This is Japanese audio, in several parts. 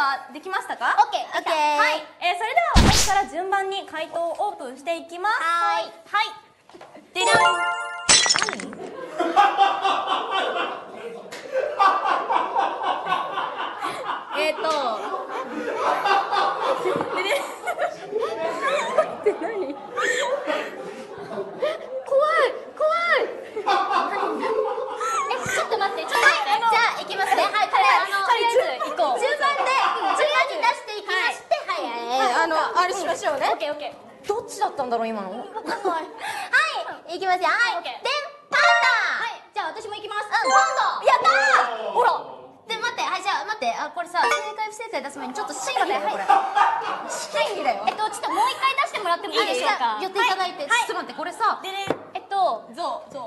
はできましたか？ オッケーオッケー。 はい、それでは私から順番に回答をオープンしていきます。 はい。 はい。でりゃん。でね。って何？ 怖い怖い。ちょっと待って、ちょっと待って。じゃあ行きますね。はい、これとりあえず行こう。 順番で順番に出していきまして、はい、 あれしましょうね。 オッケーオッケー。 どっちだったんだろう今の。 はい、行きますよ。はい、 オッケーでパンダ。はい、じゃあ私も行きます。パンダ。 やったー。ほら。 で待って、はい、じゃあ待って、これさ、正解不正解出す前にちょっと審議だよこれ。 審議だよ。 ちょっともう一回出してもらってもいいでしょうか。寄っていただいて、ちょっと待って、これさ、 でね。ゾウ。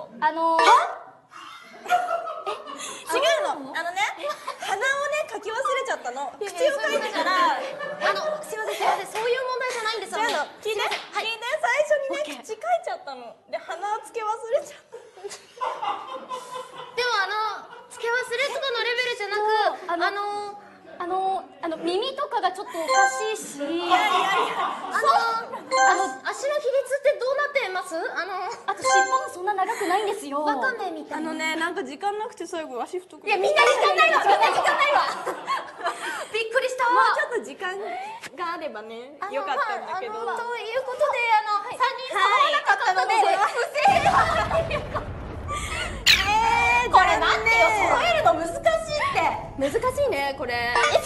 違うの。鼻をね書き忘れちゃったの。口を書いてから。 すいませんすいません、そういう問題じゃないんですよ。 違うの。聞いて。最初にね口書いちゃったの。で鼻をつけ忘れちゃった。 でもつけ忘れとかのレベルじゃなく、耳とかがちょっとおかしいし、足の比率ってどうなってます？あと尻尾がそんな長くないんですよ。わかめみたいな。 なんか時間なくて最後足太く。 いや、みんな時間ないわ。びっくりしたわ。 ちょっと時間があればね、よかったんだけど。 ということで、3人揃わなかったので、不正解。 これ待ってよ、揃えるの難しいって。難しいね、これ。